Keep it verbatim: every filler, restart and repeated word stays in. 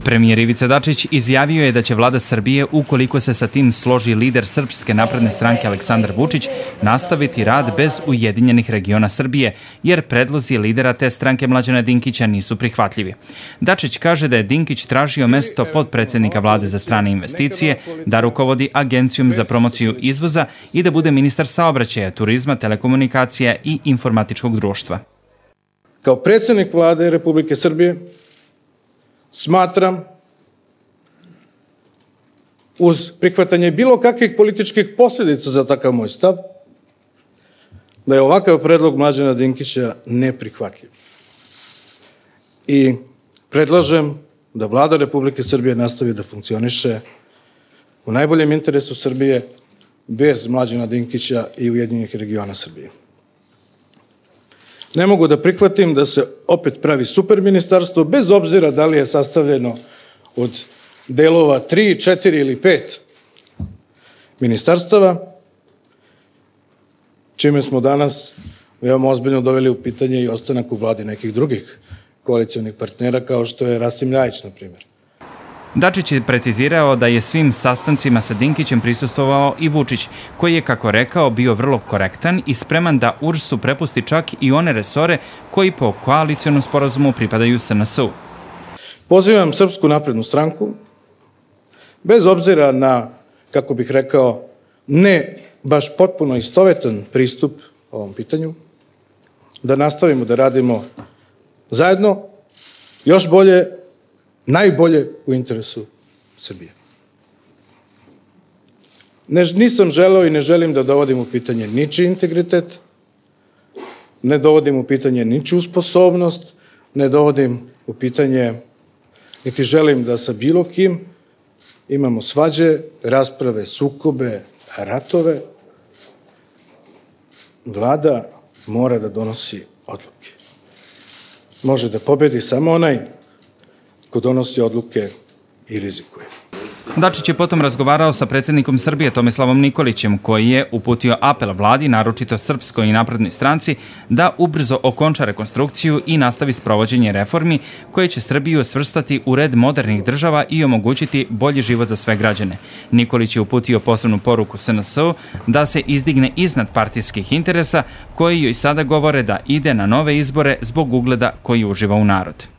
Premijer Ivica Dačić izjavio je da će vlada Srbije, ukoliko se sa tim složi lider Srpske napredne stranke Aleksandar Vučić, nastaviti rad bez Ujedinjenih regiona Srbije, jer predlozi lidera te stranke Mlađana Dinkića nisu prihvatljivi. Dačić kaže da je Dinkić tražio mesto potpredsednika vlade za strane investicije, da rukovodi Agencijom za promociju izvoza i da bude ministar saobraćaja, turizma, telekomunikacija i informatičkog društva. Kao predsednik vlade Republike Srbije smatram, uz prihvatanje bilo kakvih političkih posljedica za takav moj stav, da je ovakav predlog Mlađana Dinkića neprihvatljiv. I predlažem da vlada Republike Srbije nastavi da funkcioniše u najboljem interesu Srbije bez Mlađana Dinkića i Ujedinjenih regiona Srbije. Ne mogu da prihvatim da se opet pravi super ministarstvo, bez obzira da li je sastavljeno od delova tri, četiri ili pet ministarstava, čime smo danas veoma ozbiljno doveli u pitanje i ostanak u vladi nekih drugih koalicionih partnera, kao što je Rasim Ljajić, na primjer. Dačić je precizirao da je svim sastancima sa Dinkićem prisustvovao i Vučić, koji je, kako rekao, bio vrlo korektan i spreman da U R S-u prepusti čak i one resore koji po koalicionom sporazumu pripadaju S N S-u. Pozivam Srpsku naprednu stranku, bez obzira na, kako bih rekao, ne baš potpuno istovetan pristup ovom pitanju, da nastavimo da radimo zajedno, još bolje, najbolje u interesu Srbije. Ne, nisam želeo i ne želim da dovodim u pitanje ničiji integritet, ne dovodim u pitanje ničiju sposobnost, ne dovodim u pitanje, niti želim da sa bilo kim imamo svađe, rasprave, sukobe, ratove. Vlada mora da donosi odluke. Može da pobedi samo onaj ko donosi odluke i rizikuje. Dačić je potom razgovarao sa predsjednikom Srbije Tomislavom Nikolićem, koji je uputio apel vladi, naročito Srpskoj naprednoj stranci, da ubrzo okonča rekonstrukciju i nastavi sprovođenje reformi koje će Srbiju svrstati u red modernih država i omogućiti bolji život za sve građane. Nikolić je uputio posebnu poruku S N S-u da se izdigne iznad partijskih interesa, koji joj sada govore da ide na nove izbore zbog ugleda koji uživa u narod.